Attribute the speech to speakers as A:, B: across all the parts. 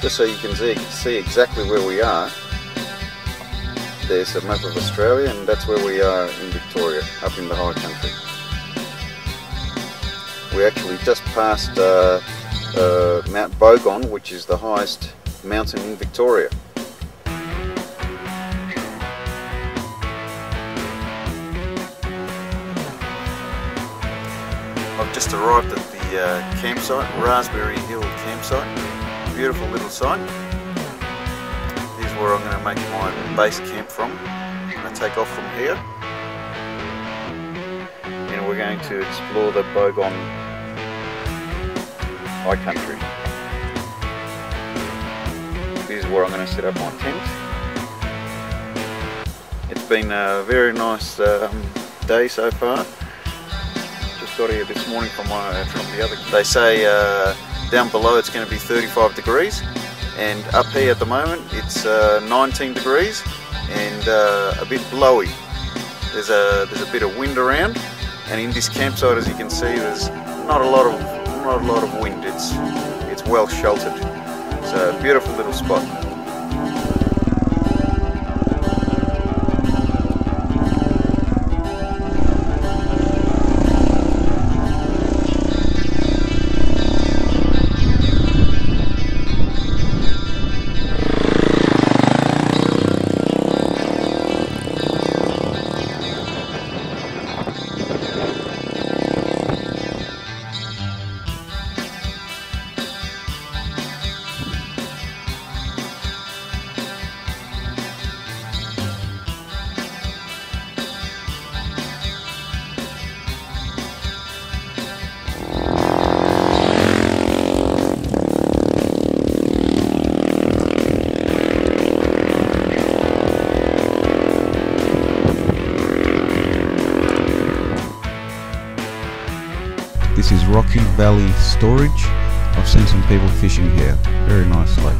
A: just so you can see exactly where we are. There's a map of Australia, and that's where we are in Victoria, up in the high country. We actually just passed Mount Bogong, which is the highest mountain in Victoria. I've just arrived at the campsite, Raspberry Hill campsite. Beautiful little site. Here's where I'm going to make my base camp from. I'm going to take off from here, and we're going to explore the Bogong high country. This is where I'm going to set up my tent. It's been a very nice day so far. Just got here this morning from the other. They say down below it's going to be 35 degrees, and up here at the moment it's 19 degrees and a bit blowy. There's a bit of wind around, and in this campsite, as you can see, there's not a lot of wind. It's well sheltered. It's a beautiful little spot.
B: This is Rocky Valley Storage. I've seen some people fishing here. Very nice lake.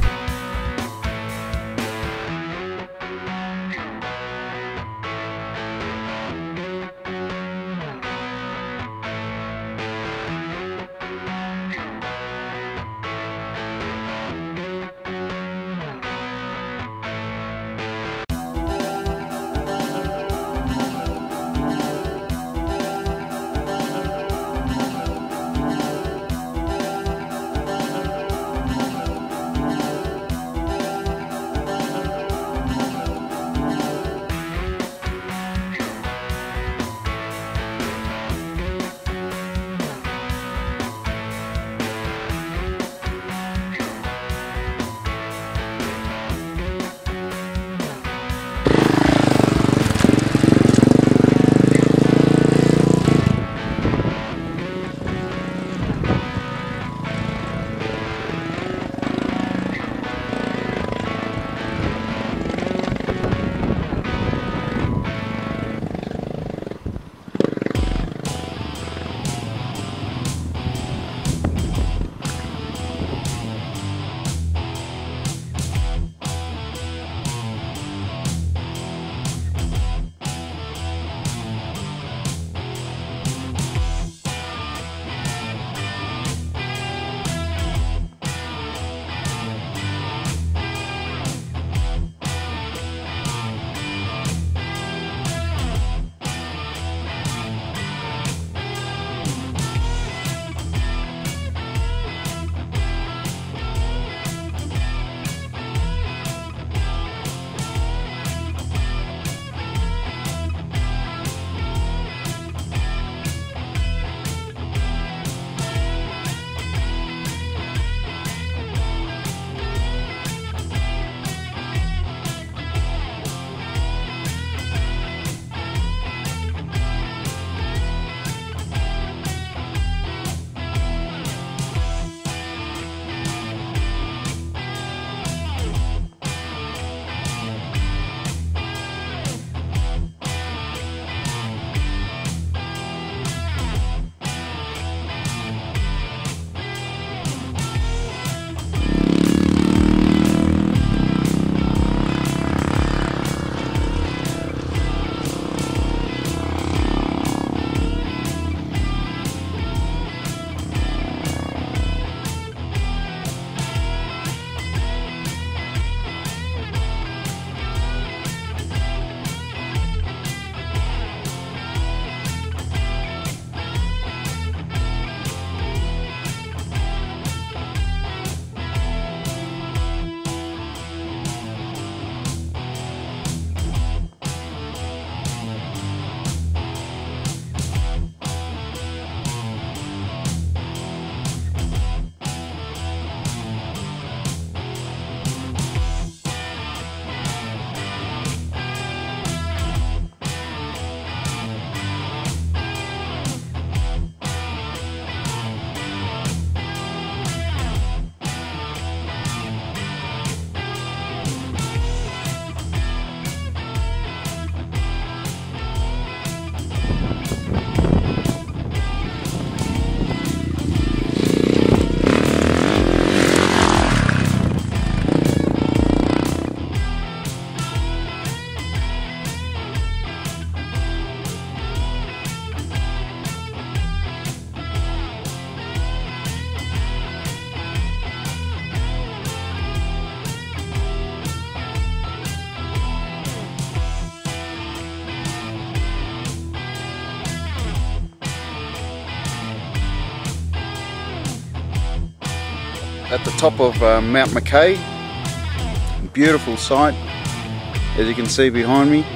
B: at the top of Mount Mackay. Beautiful sight, as you can see behind me.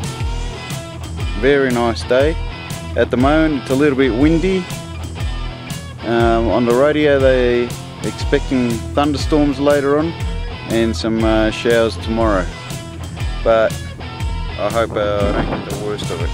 B: Very nice day. At the moment it's a little bit windy. On the radio they're expecting thunderstorms later on and some showers tomorrow. But I hope I don't get the worst of it.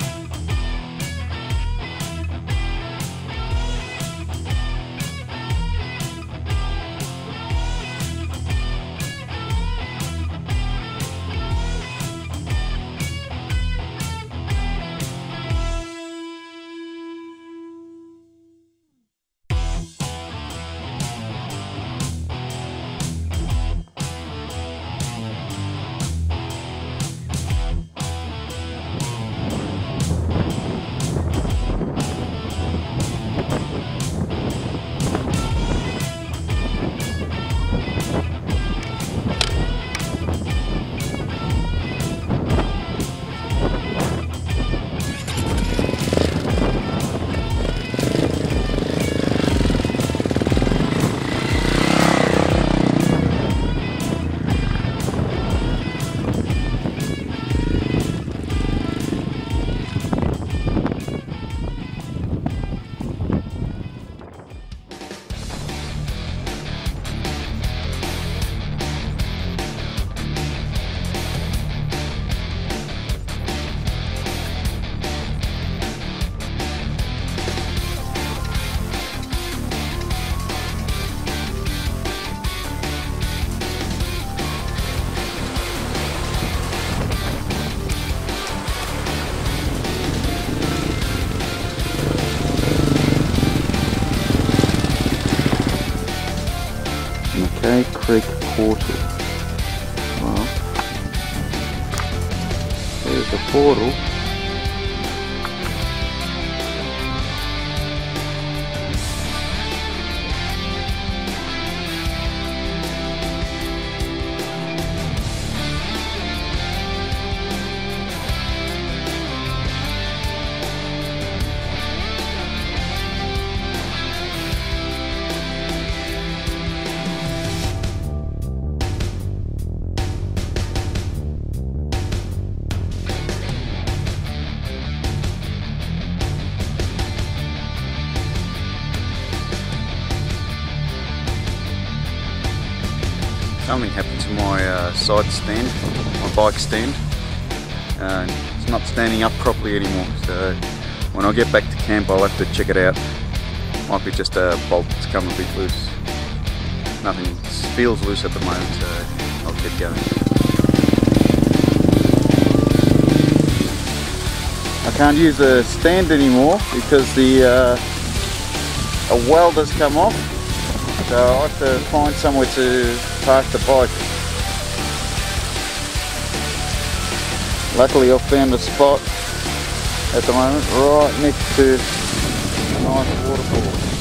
B: Mackay Creek portal. Well, there's the portal. Something happened to my side stand, my bike stand. It's not standing up properly anymore, so when I get back to camp I'll have to check it out. Might be just a bolt that's come a bit loose. Nothing feels loose at the moment, so I'll get going. I can't use the stand anymore because a weld has come off. So I have to find somewhere to park the bike. Luckily I've found a spot at the moment right next to a nice waterfall.